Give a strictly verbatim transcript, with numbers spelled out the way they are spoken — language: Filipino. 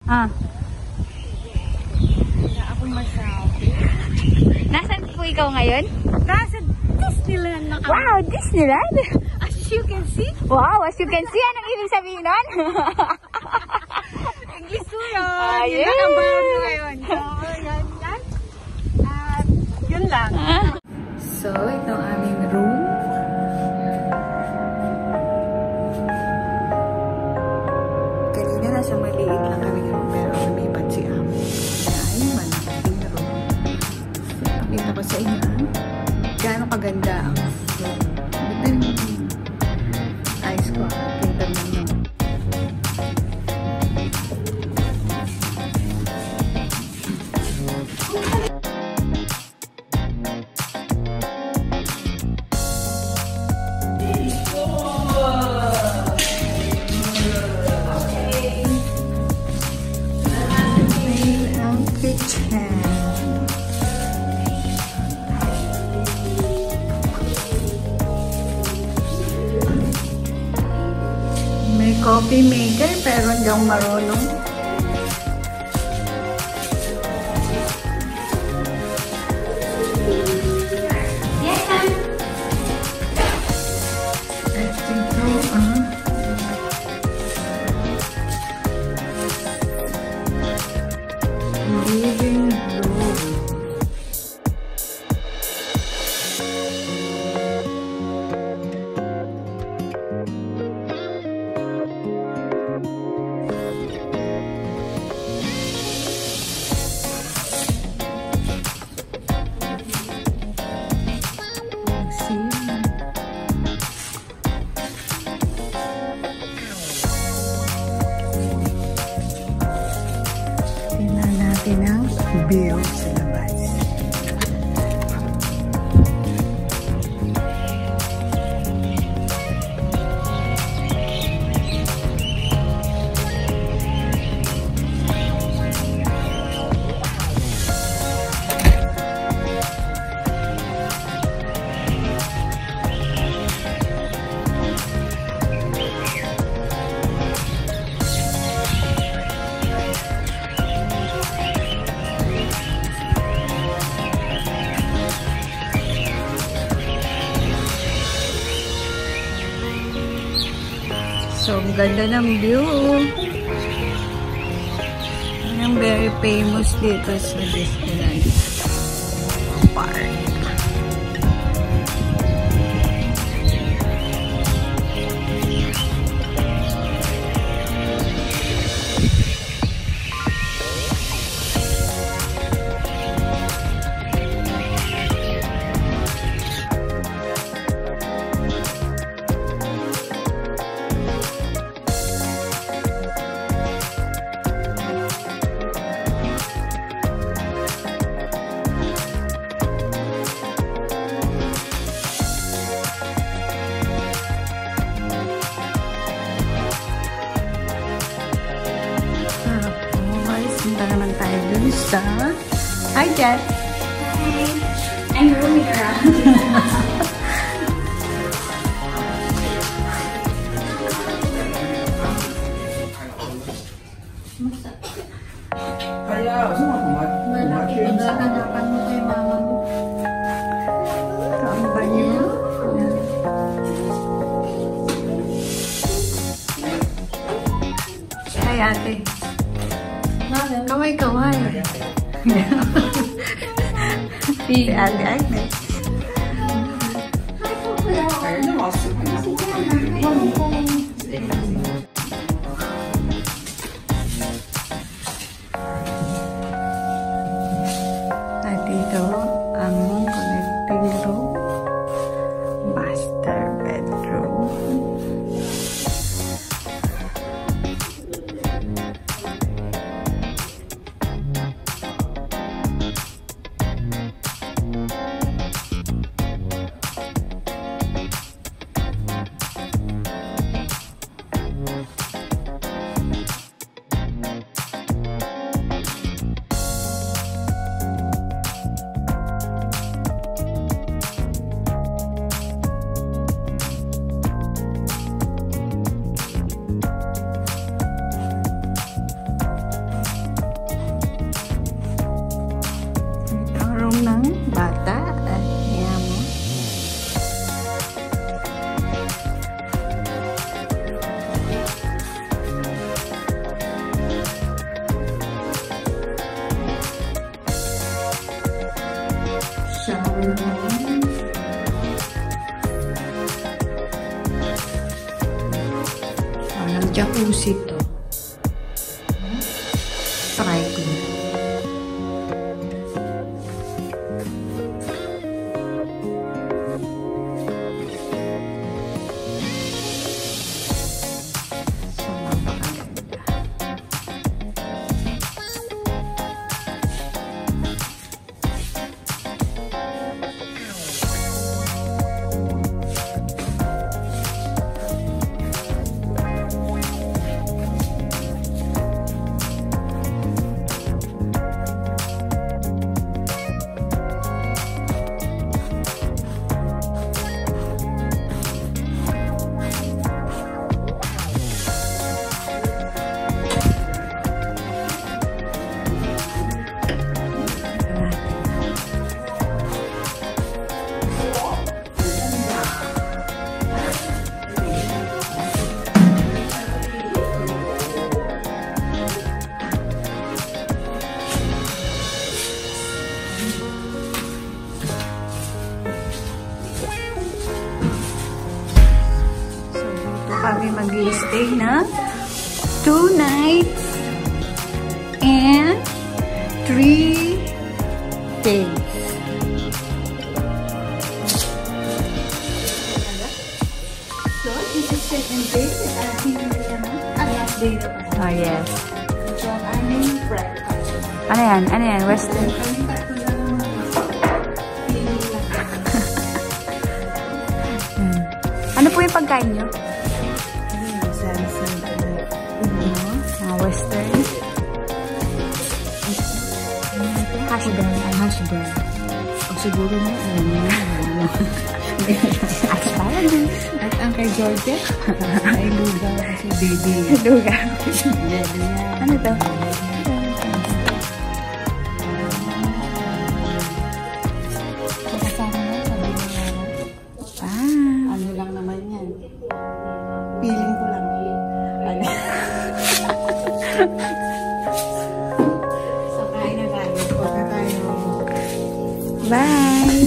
Ah. Wala akong masabi. Nasaan po ikaw ngayon? Nasa Disneyland na kami. Wow, Disneyland? As you can see. Wow, as you can see, anong ibig sabihin nun? English ko yun. Ayun. Yun ang baon ko ngayon. So, yan, yan. At yun lang. So, ito ang aming room. Kanina nasa maliit lang kami room, pero lumipat si Am. Ay, malaking room. Pakita ko sa inyo, ah. Gaano kaganda ang room. Ito yung eyes ko. Tingnan mo nyo. May coffee maker pero hindi akong marunong. Yes, ma'am. Ito, ah. Living room. Tingnan natin ang view sa labas. So, ang ganda ng view. Ang very famous dito sa Disneyland Park. Punta naman tayo dun sa... Hi, Jet! Hi! I'm roaming around. Kaya, saan mo Nagkakanapan mo kay mama mo. Ito ang banyo. Hi, ate. Kaway-kaway. Si Ate Agnes. At dito ang connecting room. Master bedroom. Parang jacuzzi to. Try ko. Kami mag-stay na two nights and three days. So, this is second day. Ang last day na pa. Oh, yes. So, aming breakfast. Ano yan? Ano yan? Western? hmm. Ano po yung pagkain nyo? Uh, Western. Hash brown. Ay, hash brown. O siguro na, alam mo na. Hash brown. At ang kay Georgia, ay lugaw kasi baby. Lugaw. Ano to? Kasama na, sabi mo na. Ah. Ano lang naman yan. Feeling ko lang. Ano? So, kain na tayo. Huwag na tayo. Bye!